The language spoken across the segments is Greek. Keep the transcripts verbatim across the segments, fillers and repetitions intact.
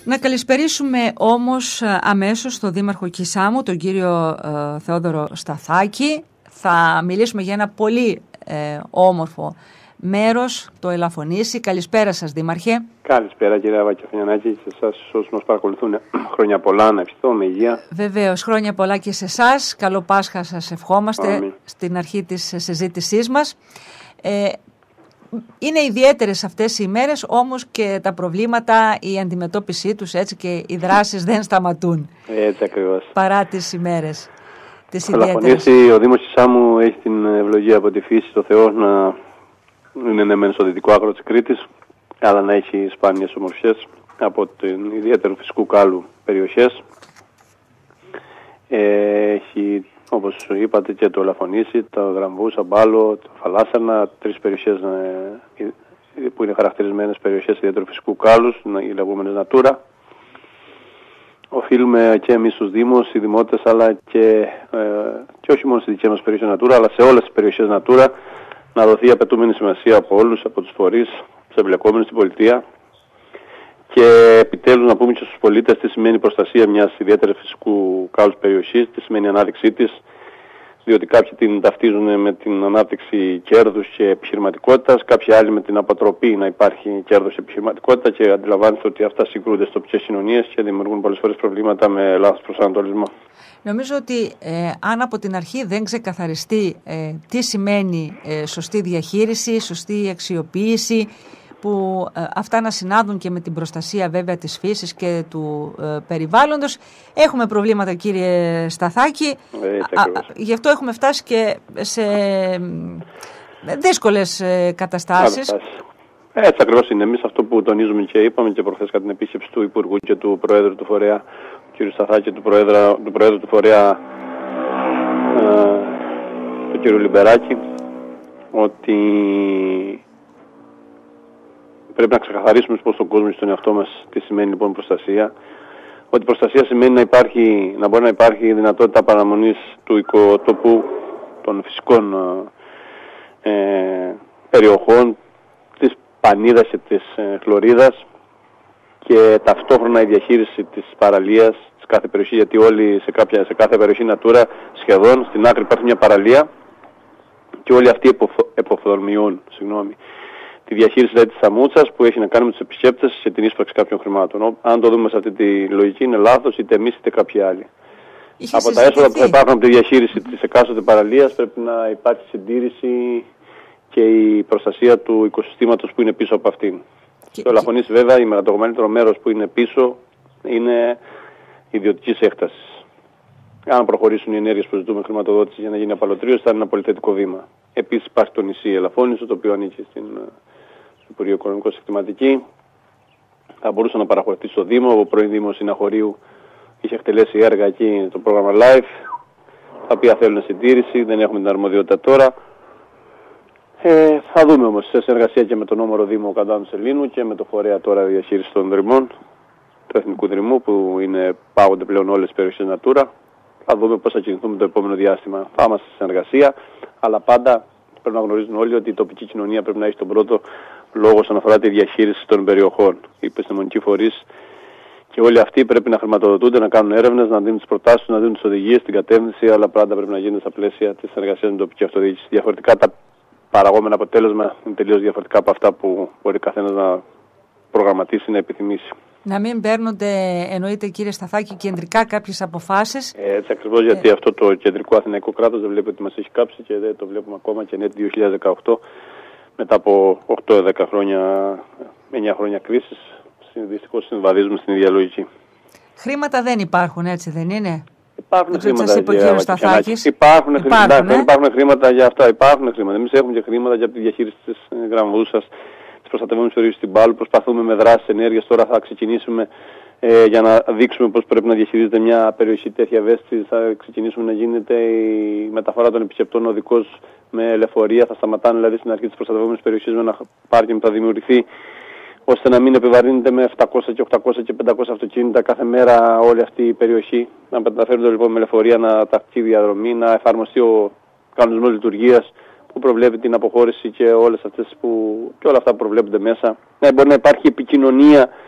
Να καλησπερίσουμε όμως αμέσως τον Δήμαρχο Κισάμου, τον κύριο ε, Θεόδωρο Σταθάκη. Θα μιλήσουμε για ένα πολύ ε, όμορφο μέρος, το Ελαφωνήσι. Καλησπέρα σας, Δήμαρχε. Καλησπέρα, κύριε Βακεφιανάκη, και σε εσάς όσους μας παρακολουθούν. Χρόνια πολλά, να ευχηθώ, με υγεία. Βεβαίως, χρόνια πολλά και σε εσάς. Καλό Πάσχα σας ευχόμαστε. Αμήν. Στην αρχή της συζήτησής μας. Ε, Είναι ιδιαίτερες αυτές οι ημέρες, όμως και τα προβλήματα, η αντιμετώπιση τους, έτσι, και οι δράσεις δεν σταματούν. Έτσι ακριβώς. Παρά τις ημέρες τις ιδιαίτερες. Ο Δήμος Κισάμου έχει την ευλογία από τη φύση, το Θεό, να είναι ναι μεν στο δυτικό άκρο της Κρήτης, αλλά να έχει σπάνιες ομορφιές από την ιδιαίτερου φυσικού κάλου περιοχές. Ε, έχει, όπως είπατε, και το Ελαφωνήσι, το Γραμβούσα, Μπάλο, το Φαλάσσανα, τρεις περιοχές ε, που είναι χαρακτηρισμένες περιοχές ιδιαίτερου φυσικού κάλους, οι λεγόμενες Natura. Οφείλουμε και εμείς στους Δήμους, οι Δημότες, αλλά και, ε, και όχι μόνο στις δικές μας περιοχές Natura, αλλά σε όλες τις περιοχές Natura, να δοθεί απαιτούμενη σημασία από όλους, από τους φορείς, τους εμπλεκόμενους στην πολιτεία. Και επιτέλους να πούμε και στους πολίτες τι σημαίνει προστασία μιας ιδιαίτερης φυσικού κάλους περιοχής, τι σημαίνει ανάδειξή της, διότι κάποιοι την ταυτίζουν με την ανάπτυξη κέρδους και επιχειρηματικότητας, κάποιοι άλλοι με την αποτροπή να υπάρχει κέρδος και επιχειρηματικότητα, και αντιλαμβάνεστε ότι αυτά συγκρούνται στις τοπικές κοινωνίες και δημιουργούν πολλές φορές προβλήματα με λάθος προσανατολισμό. Νομίζω ότι ε, αν από την αρχή δεν ξεκαθαριστεί ε, τι σημαίνει ε, σωστή διαχείριση, σωστή αξιοποίηση, που ε, αυτά να συνάδουν και με την προστασία βέβαια της φύσης και του ε, περιβάλλοντος, έχουμε προβλήματα, κύριε Σταθάκη. Ε, α, γι' αυτό έχουμε φτάσει και σε ε, δύσκολες ε, καταστάσεις. Έτσι ακριβώς είναι. Εμείς αυτό που τονίζουμε και είπαμε και προχθές κατά την επίσκεψη του Υπουργού και του Προέδρου του Φορέα, κ. Σταθάκη, του Προέδρα, του Προέδρου του Φορέα, ε, του κ. Λιμπεράκη, ότι πρέπει να ξεκαθαρίσουμε προς τον κόσμο και στον εαυτό μας τι σημαίνει λοιπόν προστασία. Ότι προστασία σημαίνει να, υπάρχει, να μπορεί να υπάρχει δυνατότητα παραμονής του οικοτόπου, των φυσικών ε, περιοχών, της πανίδας και της ε, χλωρίδας, και ταυτόχρονα η διαχείριση της παραλίας σε κάθε περιοχή, γιατί όλοι σε, κάποια, σε κάθε περιοχή Natura σχεδόν στην άκρη υπάρχει μια παραλία και όλοι αυτοί εποφθορμιούν, συγγνώμη, τη διαχείριση δηλαδή της αμούτσας, που έχει να κάνει με τους επισκέπτες και την ίσπραξη κάποιων χρημάτων. Αν το δούμε σε αυτή τη λογική, είναι λάθος, είτε εμείς είτε κάποιοι άλλοι. Είχε από τα έσοδα που θα υπάρχουν από τη διαχείριση της εκάστοτε παραλίας πρέπει να υπάρχει συντήρηση και η προστασία του οικοσυστήματος που είναι πίσω από αυτήν. Και, το Ελαφωνήσι, βέβαια, το μεγαλύτερο μέρος που είναι πίσω είναι ιδιωτικής έκτασης. Αν προχωρήσουν οι ενέργειες που ζητούμε χρηματοδότηση για να γίνει απαλωτρίωση, θα είναι ένα πολύ θετικό βήμα. Επίσης υπάρχει το νησί Ελαφώνησο, το οποίο ανήκει στην Υπουργείο Οικονομικών Συστηματική. Θα μπορούσε να παραχωρηθεί στο Δήμο. Ο πρώην Δήμος Συναχωρίου είχε εκτελέσει έργα εκεί, το πρόγραμμα LIFE, τα οποία θέλουν συντήρηση, δεν έχουμε την αρμοδιότητα τώρα. Ε, θα δούμε όμως σε συνεργασία και με τον όμορο Δήμο Καντάνου Σελήνου και με το φορέα τώρα διαχείριση των δρυμών, του Εθνικού Δρυμού, που είναι, πάγονται πλέον όλες τις περιοχές Natura. Θα δούμε πώς θα κινηθούμε το επόμενο διάστημα. Θα είμαστε σε συνεργασία, αλλά πάντα πρέπει να γνωρίζουν όλοι ότι η τοπική κοινωνία πρέπει να έχει τον πρώτο λόγο όσον αφορά τη διαχείριση των περιοχών. Οι επιστημονικοί φορείς και όλοι αυτοί πρέπει να χρηματοδοτούνται, να κάνουν έρευνες, να δίνουν τις προτάσεις, να δίνουν τις οδηγίες, την κατεύθυνση, αλλά πάντα πρέπει να γίνουν στα πλαίσια της συνεργασίας με την τοπική αυτοδιοίκηση. Διαφορετικά τα παραγόμενα αποτέλεσμα είναι τελείως διαφορετικά από αυτά που μπορεί καθένας να προγραμματίσει, να επιθυμήσει. Να μην παίρνονται, εννοείται, κύριε Σταθάκη, κεντρικά κάποιες αποφάσεις. Έτσι ακριβώς, γιατί ε... αυτό το κεντρικό αθηναϊκό κράτος δεν βλέπει ότι μας έχει κάψει και δεν το βλέπουμε ακόμα και είναι δύο χιλιάδες δεκαοκτώ, μετά από οκτώ δέκα χρόνια, εννιά χρόνια κρίσης, δυστυχώς συμβαδίζουμε στην ίδια λογική. Χρήματα δεν υπάρχουν, έτσι δεν είναι? Υπάρχουν δεν χρήματα σας είπε ο κύριος Σταθάκης. Υπάρχουν, υπάρχουν, χρήματα, ε? υπάρχουν χρήματα για αυτά, υπάρχουν χρήματα. Εμείς έχουμε και χρήματα για τη διαχείριση της Γραμβούσας, της προστατευόμενης περιοχής στην Πάλου. Προσπαθούμε με δράσεις ενέργειας. Τώρα θα ξεκινήσουμε ε, για να δείξουμε πώς πρέπει να διαχειρίζεται μια περιοχή τέτοια ευαίσθητη. Θα ξεκινήσουμε να γίνεται η μεταφορά των επισκεπτών οδικός με λεωφορεία. Θα σταματάνε δηλαδή στην αρχή της προστατευόμενης περιοχής με ένα πάρκινγκ που θα δημιουργηθεί, ώστε να μην επιβαρύνεται με επτακόσια και οκτακόσια και πεντακόσια αυτοκίνητα κάθε μέρα όλη αυτή η περιοχή. Να μεταφέρονται λοιπόν με λεωφορεία, να ταχθεί διαδρομή, να εφαρμοστεί ο κανονισμός λειτουργίας που προβλέπει την αποχώρηση και όλες αυτές που, και όλα αυτά που προβλέπονται μέσα. Να μπορεί να υπάρχει επικοινωνία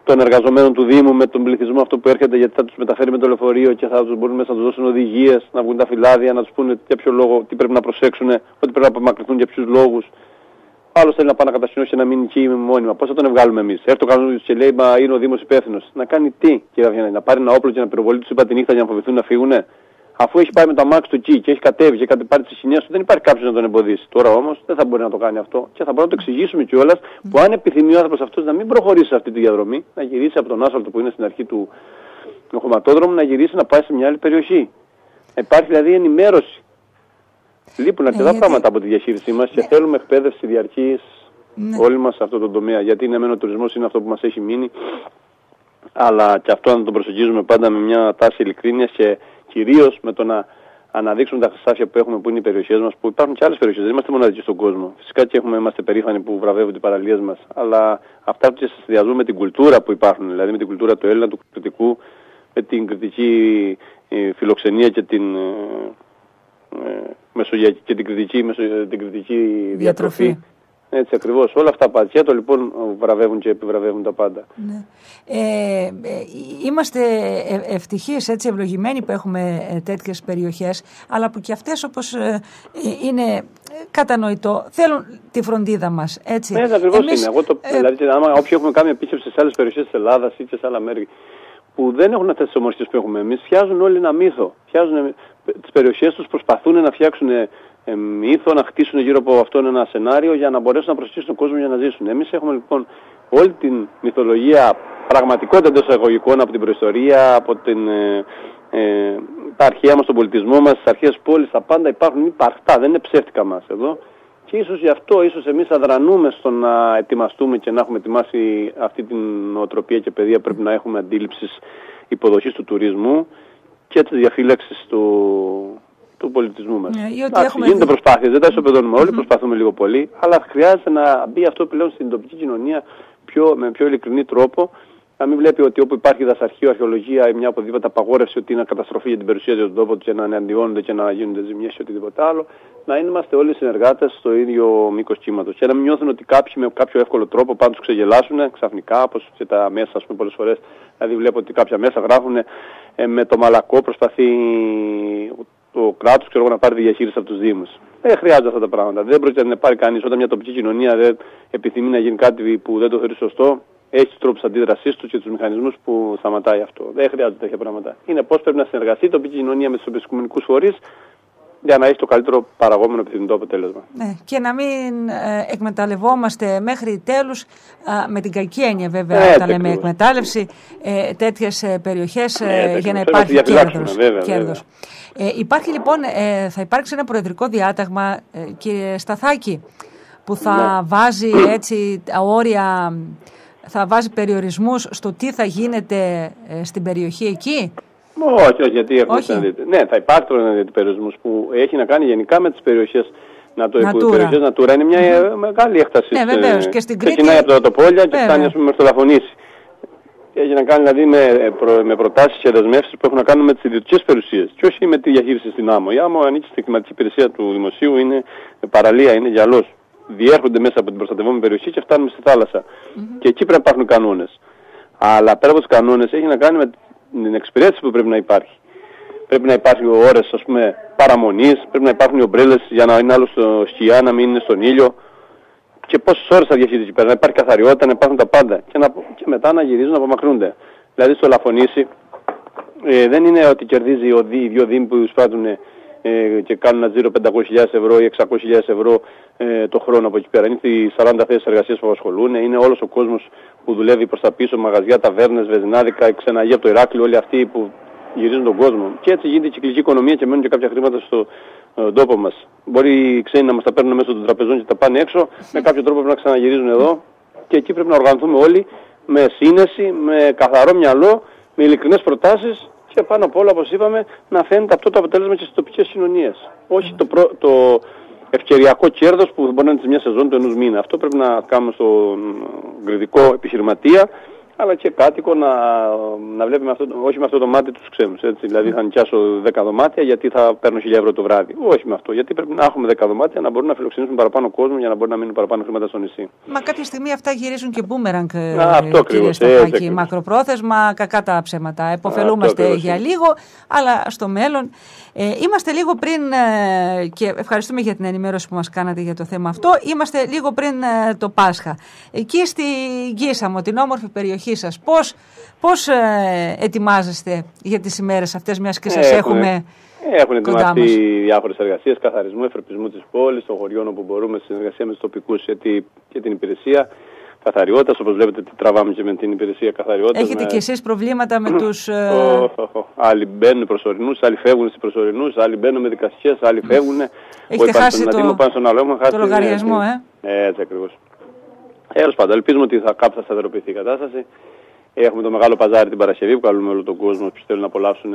των εργαζομένων του Δήμου με τον πληθυσμό αυτό που έρχεται, γιατί θα τους μεταφέρει με το λεωφορείο και θα τους μπορούν μέσα να τους δώσουν οδηγίες, να βγουν τα φυλάδια, να τους πούνε για ποιο λόγο, τι πρέπει να προσέξουν, ότι πρέπει να απομακρυνθούν για ποιους λόγους. Άλλος θέλει να πάει να κατασκηνώσει και να μείνει εκεί μόνιμα. Πώς θα τον βγάλουμε εμείς? Έρθει ο κανονικός και λέει, μα είναι ο Δήμος υπεύθυνος. Να κάνει τι, κύριε Αυγενάκη, να πάρει ένα όπλο και να πυροβολεί τους είπα τη νύχτα για να φοβηθούν να φύγουνε? Αφού έχει πάει με το αμάξι του εκεί και έχει κατέβει και κάτι πάρει τις σημείες του, δεν υπάρχει κάποιος να τον εμποδίσει. Τώρα όμως δεν θα μπορεί να το κάνει αυτό και θα μπορούμε να το εξηγήσουμε κιόλας που αν επιθυμεί ο άνθρωπος αυτός να μην προχωρήσει σε αυτή τη διαδρομή, να γυρίσει από τον άσφαλτο που είναι στην αρχή του χωματόδρομου, να γυρίσει να πάει σε μια άλλη περιοχή. Υπάρχει δηλαδή ενημέρωση. Λείπουν αρκετά ναι, πράγματα γιατί... από τη διαχείρισή μας ναι. και θέλουμε εκπαίδευση διαρκής ναι. όλοι μας σε αυτό το τομέα. Γιατί είναι μένω ο τουρισμός είναι αυτό που μας έχει μείνει, αλλά και αυτό να το προσεγγίζουμε πάντα με μια τάση ειλικρίνειας και κυρίως με το να αναδείξουμε τα χρυσάφια που έχουμε, που είναι οι περιοχές μας, που υπάρχουν και άλλες περιοχές. Δεν είμαστε μοναδικοί στον κόσμο. Φυσικά και έχουμε, είμαστε περήφανοι που βραβεύουν οι παραλίες μας, αλλά αυτά που συνδυαζούμε με την κουλτούρα που υπάρχουν, δηλαδή με την κουλτούρα του Έλληνα, του κριτικού, με την κριτική ε, φιλοξενία και την, ε, μεσογειακή, και την κριτική, μεσο, την κριτική διατροφή. Έτσι ακριβώς. Όλα αυτά πακέτο λοιπόν βραβεύουν και επιβραβεύουν τα πάντα. Ναι. Ε, ε, είμαστε ευτυχείς, έτσι ευλογημένοι που έχουμε τέτοιες περιοχές, αλλά που και αυτές όπως ε, είναι κατανοητό θέλουν τη φροντίδα μας. Έτσι. Ναι, ακριβώς Εμείς, είναι. Εγώ το, ε, δηλαδή, άμα όποιοι έχουμε κάνει επίσκεψη σε άλλες περιοχές της Ελλάδας ή και σε άλλα μέρη που δεν έχουν αυτές τις ομορφιές που έχουμε εμείς, φτιάζουν όλοι ένα μύθο. Φτιάζουν τις περιοχές τους, προσπαθούν να φτιάξουν Ε, μύθο, να χτίσουν γύρω από αυτόν ένα σενάριο για να μπορέσουν να προσεγγίσουν τον κόσμο για να ζήσουν. Εμείς έχουμε λοιπόν όλη την μυθολογία πραγματικότητα εντός εισαγωγικών από την προϊστορία, από την, ε, ε, τα αρχαία μας, τον πολιτισμό μας, τις αρχαίες πόλεις, τα πάντα υπάρχουν υπαρκτά, δεν είναι ψεύτικα μας εδώ. Και ίσως γι' αυτό, ίσως εμείς αδρανούμε στο να ετοιμαστούμε και να έχουμε ετοιμάσει αυτή την νοοτροπία και παιδεία, πρέπει να έχουμε αντίληψης υποδοχής του τουρισμού και της διαφύλαξης του του πολιτισμού μας. Yeah, Άξι, έχουμε... Γίνονται προσπάθειες, δεν τα ισοπεδώνουμε όλοι, mm-hmm. προσπαθούμε λίγο πολύ, αλλά χρειάζεται να μπει αυτό πλέον στην τοπική κοινωνία πιο, με πιο ειλικρινή τρόπο, να μην βλέπει ότι όπου υπάρχει δασαρχείο, αρχαιολογία ή μια οπουδήποτε απαγόρευση ότι είναι καταστροφή για την περιουσία του τόπου και να εναντιώνονται και να γίνονται ζημιές ή οτιδήποτε άλλο, να είμαστε όλοι συνεργάτες στο ίδιο μήκος κύματος και να μην νιώθουν ότι κάποιοι με κάποιο εύκολο τρόπο πάντως ξεγελάσουν ξαφνικά, όπως και τα μέσα, ας πούμε, πολλές φορές. Δηλαδή βλέπω ότι κάποια μέσα γράφουν ε, με το μαλακό προσπαθεί το κράτος ξέρω, να πάρει τη διαχείριση από τους Δήμους. Δεν χρειάζονται αυτά τα πράγματα. Δεν πρόκειται να πάρει κανείς όταν μια τοπική κοινωνία δεν επιθυμεί να γίνει κάτι που δεν το θεωρεί σωστό. Έχει τους τρόπους αντίδρασής του και τους μηχανισμούς που σταματάει αυτό. Δεν χρειάζονται τέτοια πράγματα. Είναι πώς πρέπει να συνεργαστεί η τοπική κοινωνία με τους οικουμενικούς φορείς για να έχει το καλύτερο παραγόμενο επιθυμητό αποτέλεσμα. Ναι, και να μην ε, εκμεταλλευόμαστε μέχρι τέλους, α, με την κακή έννοια βέβαια, όταν λέμε εκμετάλλευση, ε, τέτοιες ε, περιοχές ε, ε, για να υπάρχει κέρδος. Βέβαια, κέρδος. Βέβαια. Ε, υπάρχει λοιπόν, ε, θα υπάρξει ένα προεδρικό διάταγμα, ε, κύριε Σταθάκη, που θα ναι. βάζει έτσι τα όρια, θα βάζει περιορισμούς στο τι θα γίνεται ε, στην περιοχή εκεί. Όχι, όχι, γιατί έχουμε ξαναδείτε. Ναι, θα υπάρχουν περιορισμούς που έχει να κάνει γενικά με τις περιοχές Natura. Οι περιοχές Natura είναι μια mm-hmm. μεγάλη έκταση. Ναι, βεβαίως. Και στην Κρήτη. Ξεκινάει από το Τοπόλια και φτάνει ας πούμε μέχρι το Λαφωνήσι. Έχει να κάνει δηλαδή με, προ, με προτάσεις και δεσμεύσεις που έχουν να κάνουν με τις ιδιωτικές περιουσίες και όχι με τη διαχείριση στην άμμο. Η άμμο ανήκει στην κλιματική υπηρεσία του δημοσίου, είναι παραλία, είναι γυαλός. Διέρχονται μέσα από την προστατευόμενη περιοχή και φτάνουμε στη θάλασσα. Mm-hmm. Και εκεί πρέπει να υπάρχουν κανόνες. Αλλά πέρα από τους κανόνες έχει να κάνει με την εξυπηρέτηση που πρέπει να υπάρχει. Πρέπει να υπάρχουν ώρες ας πούμε παραμονής, πρέπει να υπάρχουν οι ομπρέλες για να είναι άλλο στο σκιά, να μην είναι στον ήλιο. Και πόσες ώρες θα διαχείριζε εκεί πέρα, να υπάρχει καθαριότητα, να υπάρχουν τα πάντα. Και, να, και μετά να γυρίζουν, να απομακρύνονται. Δηλαδή στο Λαφωνήσι ε, δεν είναι ότι κερδίζει ο, οι δύο δήμοι που εισπράττουν ε, και κάνουν ένα τζίρο πεντακόσιες χιλιάδες ευρώ ή εξακόσιες χιλιάδες ευρώ ε, το χρόνο από εκεί πέρα. Είναι οι σαράντα θέσεις εργασίας που απασχολούν, είναι όλος ο κόσμος που δουλεύει προς τα πίσω, μαγαζιά, ταβέρνες, βεζινάδικα, ξεναγία από το Ηράκλειο, όλοι αυτοί που γυρίζουν τον κόσμο. Και έτσι γίνεται η κυκλική οικονομία και μένουν και κάποια χρήματα στο ε, τόπο μας. Μπορεί οι ξένοι να μας τα παίρνουν μέσω των τραπεζών και τα πάνε έξω, με κάποιο τρόπο πρέπει να ξαναγυρίζουν εδώ και εκεί πρέπει να οργανωθούμε όλοι με σύνεση, με καθαρό μυαλό, με ειλικρινές προτάσεις και πάνω απ' όλα, όπως είπαμε, να φαίνεται αυτό το αποτέλεσμα και στις τοπικές κοινωνίες. Όχι το, προ, το ευκαιριακό κέρδος που μπορεί να είναι σε μια σεζόν του ενός μήνα. Αυτό πρέπει να κάνουμε στον κριτικό επιχειρηματία αλλά και κάτοικο να, να βλέπει με αυτό, όχι με αυτό το μάτι τους ξένους. Έτσι. Δηλαδή θα νοικιάσω δέκα δωμάτια γιατί θα παίρνω χίλια ευρώ το βράδυ. Όχι με αυτό. Γιατί πρέπει να έχουμε δέκα δωμάτια να μπορούν να φιλοξενήσουν παραπάνω κόσμο για να μπορούν να μείνουν παραπάνω χρήματα στο νησί. Μα κάποια στιγμή αυτά γυρίζουν και μπούμεραγκ, κύριε Σταθάκη. Μακροπρόθεσμα, κακά τα ψέματα. Εποφελούμαστε για λίγο, αλλά στο μέλλον. Ε, είμαστε λίγο πριν, ε, και ευχαριστούμε για την ενημέρωση που μας κάνατε για το θέμα αυτό, είμαστε λίγο πριν ε, το Πάσχα. Εκεί στη Γκίσαμο, την όμορφη περιοχή σας, πώς, πώς ε, ετοιμάζεστε για τις ημέρες αυτές, μιας και σας έχουμε, έχουμε Έχουν ετοιμαστεί διάφορες εργασίες καθαρισμού, εφερπισμού της πόλης, των χωριών όπου μπορούμε, στη συνεργασία με τους τοπικούς και την υπηρεσία καθαριότητας. Όπως βλέπετε, τραβάμε και με την υπηρεσία καθαριότητας. Έχετε με... και εσείς προβλήματα με τους... Oh, oh, oh. Άλλοι μπαίνουν προσωρινούς, άλλοι φεύγουν στις προσωρινούς, άλλοι μπαίνουν με δικασίες, άλλοι φεύγουν. Έχετε χάσει το, το, το λογαριασμό, ε? ε? Έτσι ακριβώς. Έως πάντων, ελπίζουμε ότι θα κάπου θα σταθεροποιηθεί η κατάσταση. Έχουμε το μεγάλο παζάρι την Παρασκευή που καλούμε όλο τον κόσμο που θέλουν να απολαύσουν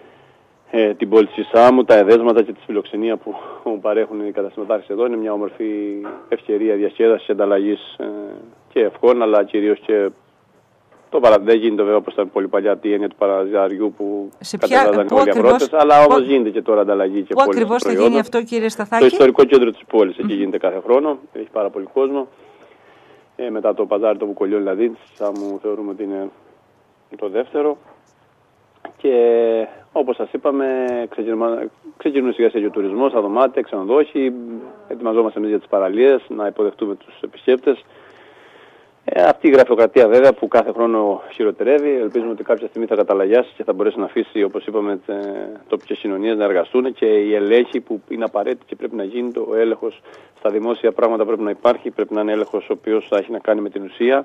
ε, την πόλη της Σάμου, τα εδέσματα και τη φιλοξενία που, που παρέχουν οι καταστηματάρχες εδώ. Είναι μια όμορφη ευκαιρία διασκέδασης, ανταλλαγής ε, και ευχών, αλλά κυρίως και το παρα... δεν γίνεται βέβαια όπως ήταν πολύ παλιά τη έννοια του παραζαριού που κατεβάζαν όλοι οι αγρότες, αλλά όμως γίνεται και τώρα ανταλλαγή και πού ακριβώς θα γίνει αυτό, κύριε Σταθάκη? Στο ιστορικό κέντρο της πόλης, εκεί γίνεται κάθε χρόνο, έχει πάρα πολύ κόσμο. Ε, μετά το παζάρι το Βουκολιό, δηλαδή, θα μου θεωρούμε ότι είναι το δεύτερο. Και όπως σας είπαμε, ξεκινούν σιγά σιγά ο τουρισμός, στα δωμάτια, ξενοδόχοι, ετοιμαζόμαστε εμείς για τις παραλίες, να υποδεχτούμε τους επισκέπτες. Ε, αυτή η γραφειοκρατία βέβαια που κάθε χρόνο χειροτερεύει, ελπίζουμε ότι κάποια στιγμή θα καταλαγιάσει και θα μπορέσει να αφήσει, όπως είπαμε, τοπικές κοινωνίες να εργαστούν και οι ελέγχοι που είναι απαραίτητοι και πρέπει να γίνεται. Ο έλεγχος στα δημόσια πράγματα πρέπει να υπάρχει, πρέπει να είναι έλεγχος ο οποίος θα έχει να κάνει με την ουσία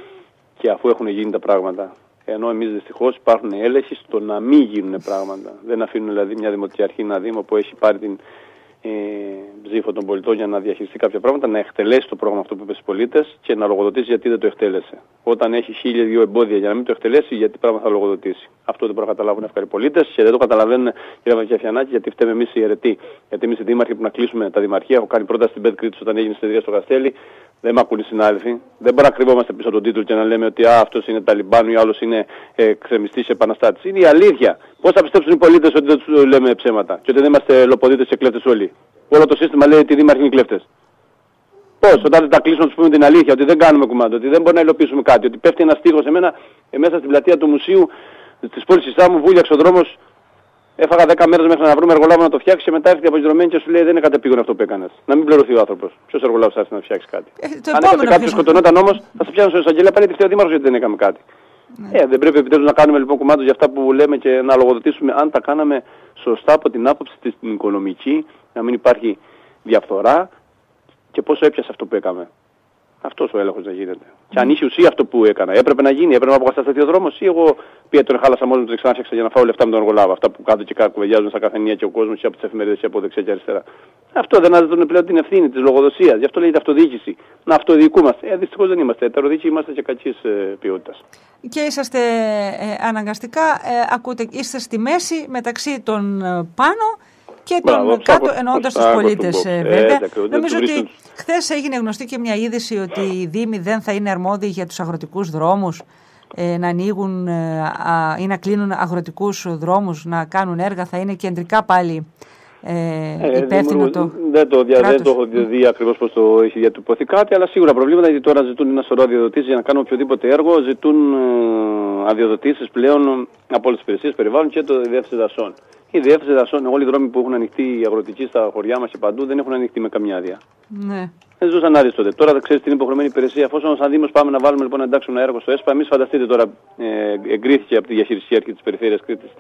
και αφού έχουν γίνει τα πράγματα. Ενώ εμείς δυστυχώς υπάρχουν έλεγχοι στο να μην γίνουν πράγματα. Δεν αφήνουν δηλαδή μια δημοτική αρχή, ένα δήμο που έχει πάρει την ε, ψήφο των πολιτών για να διαχειριστεί κάποια πράγματα, να εκτελέσει το πρόγραμμα αυτό που είπε στους πολίτες και να λογοδοτήσει γιατί δεν το εκτέλεσε. Όταν έχει χίλια δύο εμπόδια για να μην το εκτελέσει, γιατί πράγμα θα λογοδοτήσει. Αυτό δεν μπορούν να καταλάβουν εύκολα οι πολίτες και δεν το καταλαβαίνουν, κύριε Βαγγελιανάκη, γιατί φταίμε εμείς οι αιρετοί. Γιατί εμείς οι δήμαρχοι που να κλείσουμε τα δημαρχία, έχω κάνει πρόταση στην Πέτ Κρήτης όταν έγινε συνεδρία στο Καστέλι. Δεν με ακούν οι συνάδελφοι. Δεν μπορούμε να κρυβόμαστε πίσω τον τίτλο και να λέμε ότι α, αυτός είναι Ταλιμπάνου ή άλλος είναι ε, ξεμιστής επαναστάτης. Είναι η αλήθεια. Πώς θα πιστέψουν οι πολίτες ότι δεν τους λέμε ψέματα και ότι δεν είμαστε λοποδίτες και κλέφτες όλοι? Όλο το σύστημα λέει ότι οι δήμαρχοι είναι κλέφτες. Πώς, όταν δεν τα κλείσουμε να τους πούμε την αλήθεια, ότι δεν κάνουμε κουμάντο, ότι δεν μπορούμε να υλοποιήσουμε κάτι, ότι πέφτει ένα στίχος εμένα ε, μέσα στην πλατεία του μουσείου της πόλης της Σάμου, βούλιαξε ο δρόμος. Έφαγα δέκα μέρες μέχρι να βρούμε εργολάβο να το φτιάξει και μετά έρχεται η αποκεντρωμένη και σου λέει δεν είναι κατεπήγον αυτό που έκανες. Να μην πληρωθεί ο άνθρωπος. Ποιος εργολάβος άρχισε να φτιάξει κάτι? Ε, Αν έπαιζε κάποιος σκοτωνόταν όμως, θα σε πιάνουν στο εισαγγελέα πάλι τη ο δήμαρχος γιατί δεν έκαμε κάτι. Ναι. Ε, δεν πρέπει επιτέλους να κάνουμε λοιπόν κουμάντος για αυτά που λέμε και να λογοδοτήσουμε αν τα κάναμε σωστά από την άποψη της οικονομική, να μην υπάρχει διαφθορά και πόσο έπιασε αυτό που έκαμε. Αυτός ο έλεγχος δεν γίνεται. Mm. Και αν είχε ουσία αυτό που έκανα, έπρεπε να γίνει, έπρεπε να αποκατασταθεί ο δρόμος ή εγώ πήγα τον χάλασα μόνο του και ξανάφτιαξα για να φάω λεφτά με τον εργολάβο. Αυτά που κάτω και κάτω κουβεντιάζουν στα καφενεία και ο κόσμος και από τις εφημερίδες και από δεξιά και αριστερά. Αυτό δεν αναζητούν πλέον την ευθύνη της λογοδοσίας. Γι' αυτό λέγεται αυτοδιοίκηση. Να αυτοδιοικούμαστε. Ε, δυστυχώς δεν είμαστε. Ετεροδιοίκηση είμαστε και κακής ε, ποιότητας. Και είσαστε ε, αναγκαστικά, ε, ακούτε, είστε στη μέση μεταξύ των ε, πάνω και τον Μπράβο, κάτω, εννοώντας τους πολίτες ε, βέβαια. Ε, Νομίζω ότι χθες έγινε γνωστή και μια είδηση ότι οι δήμοι δεν θα είναι αρμόδιοι για τους αγροτικούς δρόμους, ε, να ανοίγουν ε, α, ή να κλείνουν αγροτικούς δρόμους, να κάνουν έργα, θα είναι κεντρικά πάλι ε, ε, υπεύθυνο δεν, το δεν το, δια, δεν το έχω δει ακριβώς πώς το έχει διατυπωθεί κάτι, αλλά σίγουρα προβλήματα γιατί τώρα ζητούν ένα σωρό αδειοδοτήσεις για να κάνουν οποιοδήποτε έργο, ζητούν ε, αδειοδοτήσεις πλέον από όλες τις υπηρεσίες περιβάλλον και το διεύθυνση δασών. Η διεύθυνση δασών, όλοι οι δρόμοι που έχουν ανοιχτεί οι αγροτικοί στα χωριά μας και παντού δεν έχουν ανοιχτεί με καμιά άδεια. Ναι. Δεν ζούσαν άδειες τότε. Τώρα δεν ξέρεις την υποχρεωμένη υπηρεσία. Εφόσον σαν Δήμος πάμε να βάλουμε λοιπόν να εντάξουμε ένα έργο στο ΕΣΠΑ, εμείς φανταστείτε τώρα ε, εγκρίθηκε από τη διαχειριστική αρχή της Περιφέρειας Κρήτης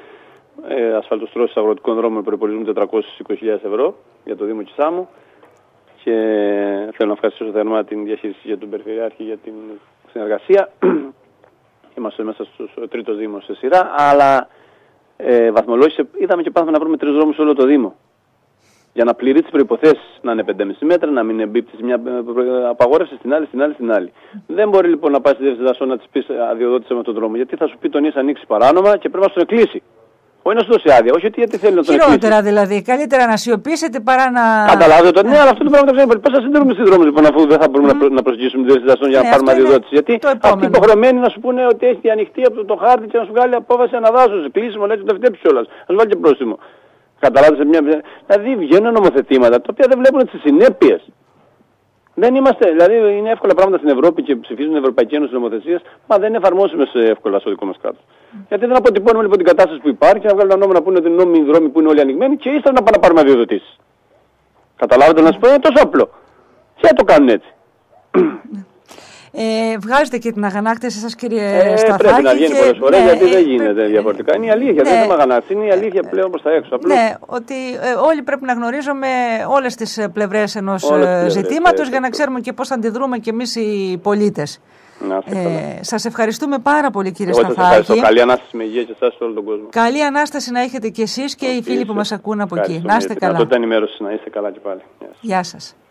ε, ασφαλτοστρώσεις αγροτικών δρόμων με προϋπολογισμό τετρακόσιες είκοσι χιλιάδες ευρώ για το Δήμο Κισάμου. Και θέλω να ευχαριστήσω θερμά την διαχείριση για τον Περιφερειάρχη για την συνεργασία. Είμαστε μέσα στο τρίτο Δήμο σε σειρά, αλλά ε, βαθμολόγηση είδαμε και πάμε να βρούμε τρεις δρόμους σε όλο το Δήμο. Για να πληρεί τις προϋποθέσεις, να είναι πέντε κόμμα πέντε μέτρα, να μην εμπίπτει μια απαγόρευση στην άλλη, στην άλλη, στην άλλη. Δεν μπορεί λοιπόν να πάει στη διεύθυνση δασών να της πεις αδειοδότησε με τον δρόμο, γιατί θα σου πει τον είσαι ανοίξει παράνομα και πρέπει να στον εκκλείσει. Όχι να σου δώσει άδεια, όχι ότι γιατί θέλει να το χειρότερα εκπλήσει. Δηλαδή. Καλύτερα να σιωπήσετε παρά να. Καταλάβετε το. Ναι, αλλά αυτό το πράγμα το ξέρουμε. Πώς θα συντηρούμε στους δρόμους λοιπόν, αφού δεν θα μπορούμε mm. να προσγειώσουμε την διαδικασία για να ναι, πάρουμε αδειοδότηση. Γιατί αυτοί υποχρεωμένοι να σου πούνε ότι έχει ανοιχτή από το, το χάρτη και να σου βγάλει απόφαση αναδάσωση. Κλείσιμο, λέει, το επιτρέψει κιόλας. Να σου βάλει και πρόστιμο. Καταλάβετε μια. Δηλαδή βγαίνουν νομοθετήματα τα οποία δεν βλέπουν τις συνέπειες. Δεν είμαστε, δηλαδή είναι εύκολα πράγματα στην Ευρώπη και ψηφίζουν την Ευρωπαϊκή Ένωση νομοθεσίες, μα δεν είναι εφαρμόσιμες εύκολα στο δικό μας κράτος. Mm. Γιατί δεν αποτυπώνουμε λοιπόν την κατάσταση που υπάρχει, να βγάλουν ένα νόμο να πούνε ότι είναι νόμιμοι δρόμοι που είναι όλοι ανοιγμένοι και ύστερα να πάνε να πάρουμε αδειοδοτήσεις. Καταλάβετε να σας πω, είναι τόσο απλό. Και το κάνουν έτσι. Ε, βγάζετε και την αγανάκτηση σας, κύριε ε, Σταθάκη. Πρέπει να βγαίνει και... πολλές φορές, ναι, γιατί ε, δεν γίνεται πρέπει... διαφορετικά. Είναι η αλήθεια, ναι, δεν είναι αγανάκτηση, είναι η αλήθεια πλέον προς τα έξω. Απλώς. Ναι, ότι ε, όλοι πρέπει να γνωρίζουμε όλες τις πλευρές ενός πλευρές, ζητήματος, ε, για να ξέρουμε και πώς θα αντιδρούμε και εμείς οι πολίτες. Ε, σας ευχαριστούμε πάρα πολύ, κύριε Εγώ Σταθάκη. Σας ευχαριστώ. Καλή ανάσταση με υγεία και εσάς σε όλο τον κόσμο. Καλή ανάσταση να έχετε και εσείς και οι φίλοι που μας ακούν από εκεί. Να είστε καλά. Να τότε ενημέρωση, να είστε καλά και πάλι. Γεια σας.